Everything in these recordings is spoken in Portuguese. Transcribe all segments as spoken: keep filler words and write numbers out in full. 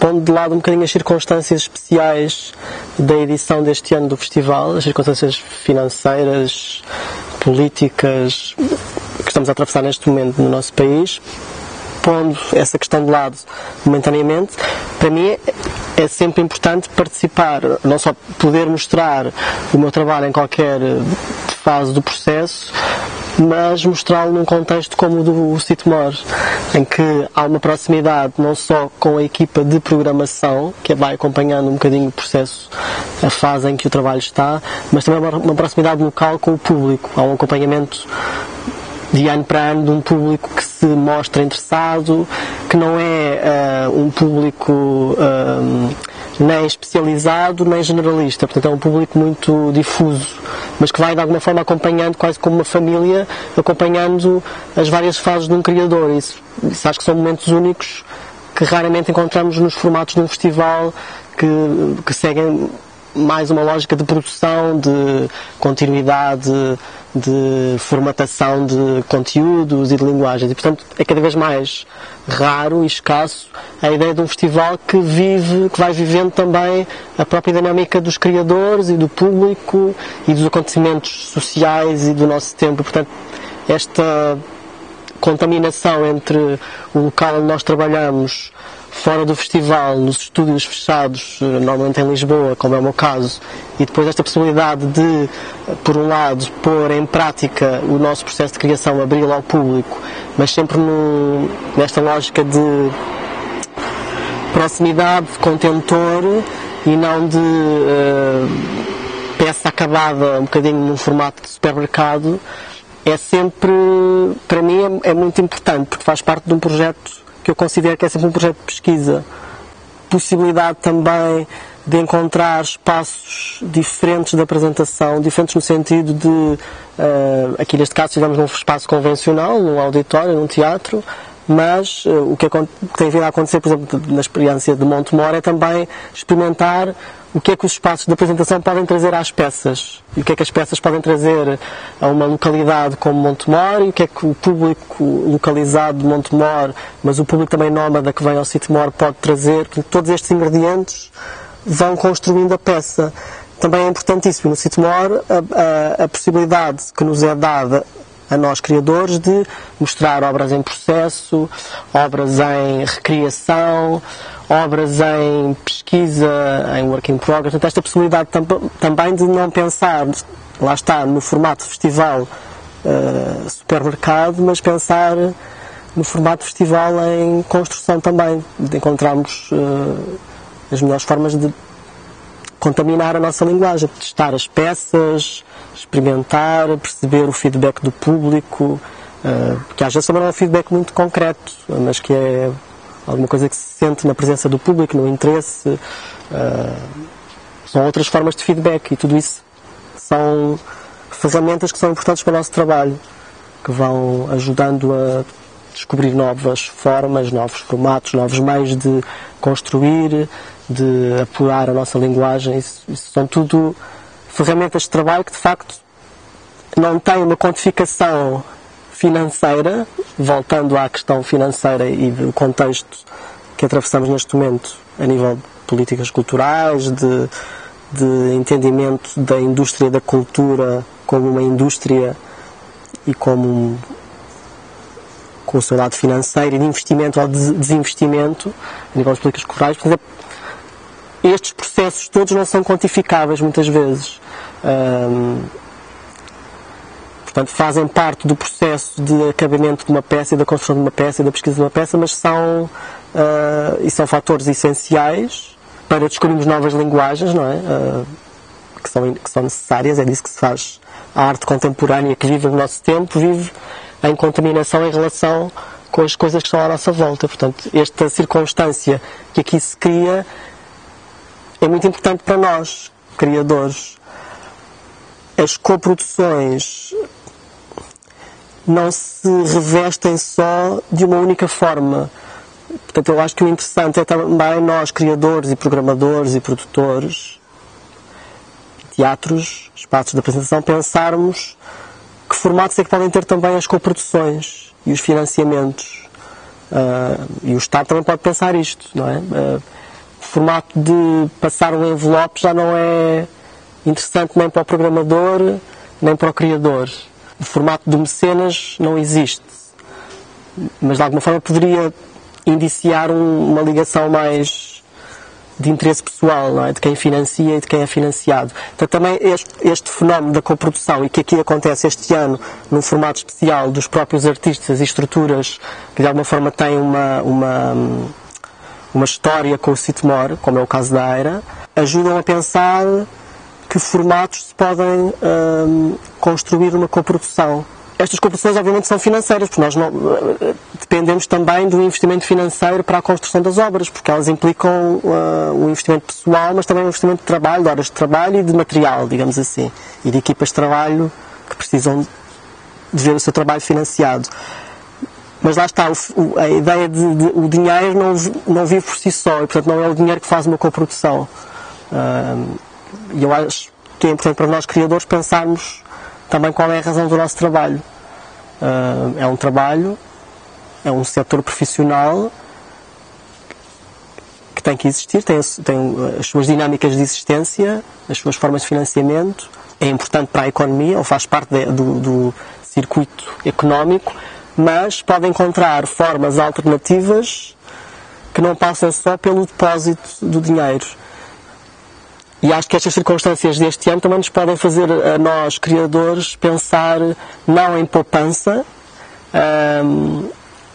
pondo de lado um bocadinho as circunstâncias especiais da edição deste ano do festival, as circunstâncias financeiras, políticas que estamos a atravessar neste momento no nosso país, pondo essa questão de lado momentaneamente, para mim é sempre importante participar, não só poder mostrar o meu trabalho em qualquer fase do processo, mas mostrá-lo num contexto como o do Sitmore, em que há uma proximidade não só com a equipa de programação, que vai acompanhando um bocadinho o processo, a fase em que o trabalho está, mas também uma proximidade local com o público. Há um acompanhamento de ano para ano de um público que se mostra interessado, que não é uh, um público uh, nem especializado nem generalista, portanto é um público muito difuso, mas que vai de alguma forma acompanhando, quase como uma família, acompanhando as várias fases de um criador. Isso, isso acho que são momentos únicos que raramente encontramos nos formatos de um festival que, que seguem mais uma lógica de produção, de continuidade, de formatação de conteúdos e de linguagens. E, portanto, é cada vez mais raro e escasso a ideia de um festival que vive, que vai vivendo também a própria dinâmica dos criadores e do público e dos acontecimentos sociais e do nosso tempo. Portanto, esta contaminação entre o local onde nós trabalhamos, fora do festival, nos estúdios fechados, normalmente em Lisboa, como é o meu caso, e depois esta possibilidade de, por um lado, pôr em prática o nosso processo de criação, abri-lo ao público, mas sempre no, nesta lógica de proximidade, de contentor e não de uh, peça acabada, um bocadinho num formato de supermercado, é sempre, para mim, é, é muito importante, porque faz parte de um projeto que eu considero que é sempre um projeto de pesquisa. Possibilidade também de encontrar espaços diferentes de apresentação, diferentes no sentido de, uh, aqui neste caso estivemos num espaço convencional, num auditório, num teatro, mas uh, o que, que tem vindo a acontecer, por exemplo, na experiência de Montemor, é também experimentar o que é que os espaços de apresentação podem trazer às peças, e o que é que as peças podem trazer a uma localidade como Montemor, e o que é que o público localizado de Montemor, mas o público também nómada que vem ao Sitmore pode trazer. Todos estes ingredientes vão construindo a peça. Também é importantíssimo no Sitmore a, a, a possibilidade que nos é dada a nós criadores de mostrar obras em processo, obras em recriação, obras em pesquisa, em work in progress. Portanto, esta possibilidade tam também de não pensar, lá está, no formato festival uh, supermercado, mas pensar no formato festival em construção também, de encontrarmos uh, as melhores formas de contaminar a nossa linguagem, testar as peças, experimentar, perceber o feedback do público, uh, que às vezes também não é um feedback muito concreto, mas que é alguma coisa que se sente na presença do público, no interesse. Uh, são outras formas de feedback, e tudo isso são ferramentas que são importantes para o nosso trabalho, que vão ajudando a descobrir novas formas, novos formatos, novos meios de construir, de apurar a nossa linguagem. Isso, isso são tudo ferramentas de trabalho que, de facto, não têm uma quantificação financeira, voltando à questão financeira e do contexto que atravessamos neste momento a nível de políticas culturais, de, de entendimento da indústria da cultura como uma indústria e como um, com o seu lado financeiro e de investimento ou de desinvestimento a nível das políticas culturais. Portanto, estes processos todos não são quantificáveis muitas vezes. Um, portanto, fazem parte do processo de acabamento de uma peça e da construção de uma peça e da pesquisa de uma peça, mas são, uh, e são fatores essenciais para descobrirmos novas linguagens, não é? Uh, que, são, que são necessárias. É disso que se faz a arte contemporânea, que vive no nosso tempo, vive em contaminação em relação com as coisas que estão à nossa volta. Portanto, esta circunstância que aqui se cria é muito importante para nós, criadores. As coproduções não se revestem só de uma única forma. Portanto, eu acho que o interessante é também nós, criadores e programadores e produtores, teatros, espaços de apresentação, pensarmos que formatos é que podem ter também as coproduções e os financiamentos. Uh, e o Estado também pode pensar isto, não é? Uh, formato de passar um envelope já não é interessante nem para o programador, nem para o criador. O formato do mecenas não existe. Mas de alguma forma poderia indiciar um, uma ligação mais de interesse pessoal, não é? De quem financia e de quem é financiado. Então também este, este fenómeno da coprodução, e que aqui acontece este ano num formato especial dos próprios artistas e estruturas que de alguma forma têm uma, uma, uma história com o Sitmore, como é o caso da Eira, ajudam a pensar que formatos se podem hum, construir uma coprodução. Estas coproduções obviamente são financeiras, porque nós não, dependemos também do investimento financeiro para a construção das obras, porque elas implicam uh, um investimento pessoal, mas também um investimento de trabalho, de horas de trabalho e de material, digamos assim, e de equipas de trabalho que precisam de ver o seu trabalho financiado. Mas lá está, o, a ideia de, de o dinheiro não, não vive por si só, e portanto não é o dinheiro que faz uma coprodução. E uh, eu acho que é importante para nós criadores pensarmos também qual é a razão do nosso trabalho. Uh, é um trabalho, é um setor profissional que tem que existir, tem, tem as suas dinâmicas de existência, as suas formas de financiamento, é importante para a economia, ou faz parte de, do, do circuito económico, mas pode encontrar formas alternativas que não passam só pelo depósito do dinheiro. E acho que estas circunstâncias deste ano também nos podem fazer a nós, criadores, pensar não em poupança, um,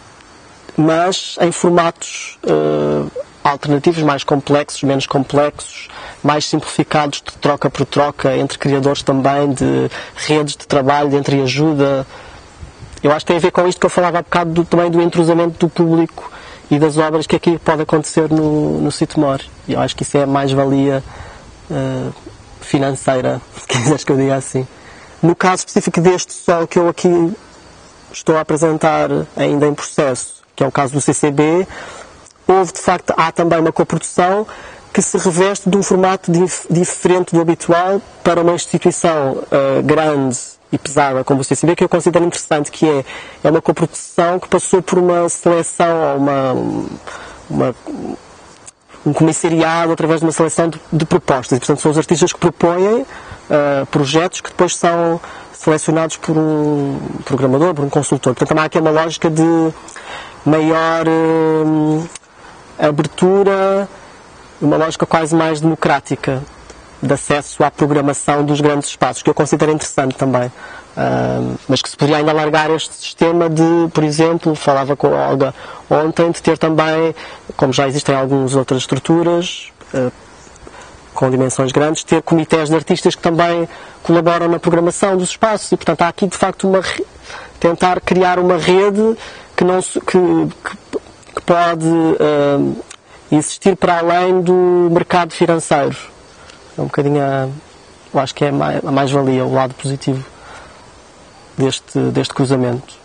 mas em formatos uh, alternativos, mais complexos, menos complexos, mais simplificados, de troca por troca, entre criadores também, de redes de trabalho, de entreajuda. Eu acho que tem a ver com isto que eu falava há bocado do, também do entrosamento do público e das obras que aqui pode acontecer no, no Sitmore. E eu acho que isso é a mais-valia Uh, financeira, se quiseres que eu diga assim. No caso específico deste sol que eu aqui estou a apresentar ainda em processo, que é o caso do C C B, houve de facto, há também uma coprodução que se reveste de um formato dif- diferente do habitual para uma instituição uh, grande e pesada como o C C B, que eu considero interessante, que é, é uma coprodução que passou por uma seleção, uma, uma um comissariado através de uma seleção de, de propostas. E, portanto, são os artistas que propõem uh, projetos que depois são selecionados por um programador, por um consultor. Portanto, também há aqui uma lógica de maior uh, abertura, uma lógica quase mais democrática de acesso à programação dos grandes espaços, que eu considero interessante também. Uh, mas que se poderia ainda alargar este sistema de, por exemplo, falava com a Olga ontem, de ter também, como já existem algumas outras estruturas uh, com dimensões grandes, ter comitês de artistas que também colaboram na programação dos espaços e, portanto, há aqui de facto uma tentar criar uma rede que, não, que, que, que pode uh, existir para além do mercado financeiro. É um bocadinho a, eu acho que é a mais-valia, o lado positivo deste, deste cruzamento.